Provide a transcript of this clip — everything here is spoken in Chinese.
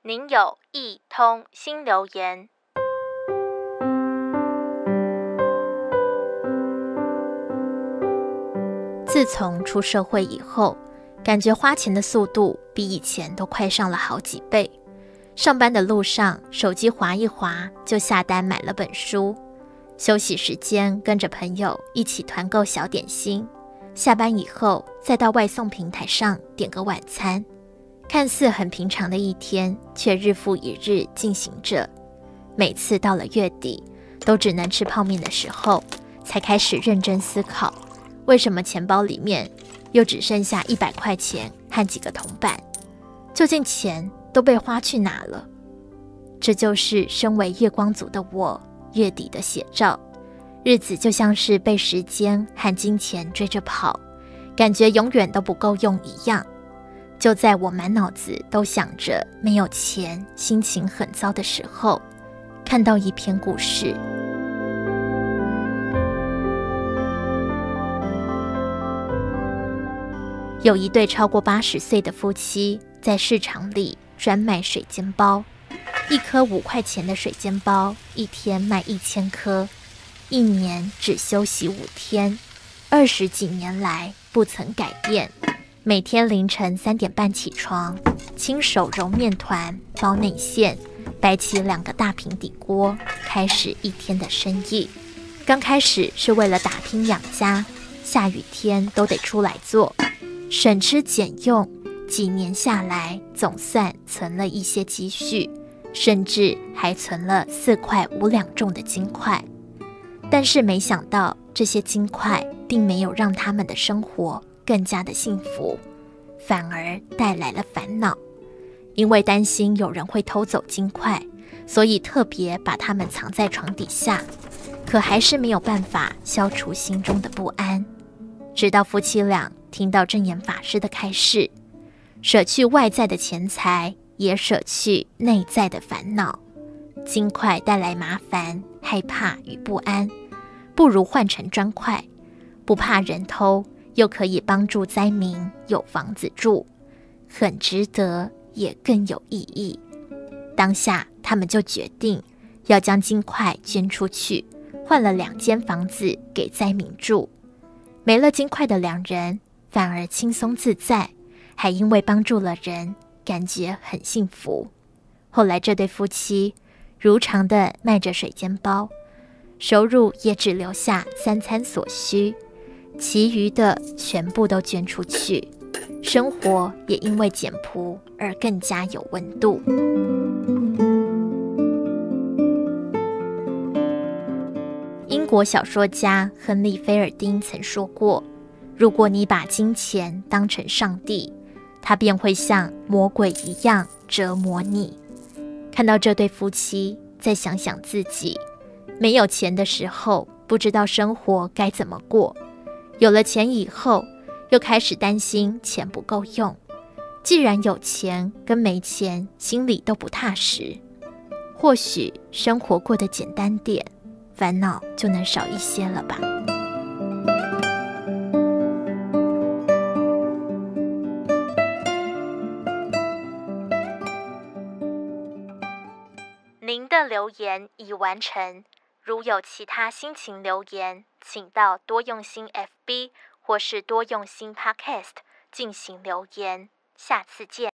您有一通新留言。自从出社会以后，感觉花钱的速度比以前都快上了好几倍。上班的路上，手机滑一滑就下单买了本书；休息时间跟着朋友一起团购小点心；下班以后再到外送平台上点个晚餐。看似很平常的一天，却日复一日进行着。每次到了月底，都只能吃泡面的时候，才开始认真思考，为什么钱包里面又只剩下100块钱和几个铜板？究竟钱都被花去哪了？这就是身为月光族的我月底的写照。日子就像是被时间和金钱追着跑，感觉永远都不够用一样。就在我满脑子都想着没有钱，心情很糟的时候，看到一篇故事。有一对超过80岁的夫妻在市场里专卖水煎包，一颗5块钱的水煎包，一天卖1000颗，一年只休息5天，20几年来不曾改变。每天凌晨3点半起床，亲手揉面团、包内馅，摆起2个大平底锅，开始一天的生意。刚开始是为了打拼养家，下雨天都得出来做，省吃俭用，几年下来总算存了一些积蓄，甚至还存了4块5两重的金块。但是没想到，这些金块并没有让他们的生活更加的幸福，反而带来了烦恼。因为担心有人会偷走金块，所以特别把它们藏在床底下，可还是没有办法消除心中的不安。直到夫妻俩听到证严法师的开示，舍去外在的钱财，也舍去内在的烦恼。金块带来麻烦、害怕与不安，不如换成砖块，不怕人偷，又可以帮助灾民有房子住，很值得，也更有意义。当下他们就决定要将金块捐出去，换了2间房子给灾民住。没了金块的2人反而轻松自在，还因为帮助了人，感觉很幸福。后来这对夫妻如常的卖着水煎包，收入也只留下3餐所需，其余的全部都捐出去，生活也因为简朴而更加有温度。英国小说家亨利·菲尔丁曾说过，如果你把金钱当成上帝，他便会像魔鬼一样折磨你。看到这对夫妻，再想想自己，没有钱的时候不知道生活该怎么过，有了钱以后又开始担心钱不够用。既然有钱跟没钱心里都不踏实，或许生活过得简单点，烦恼就能少一些了吧。您的留言已完成，如有其他心情留言，请到多用心 FB 或是多用心 Podcast 进行留言。下次见。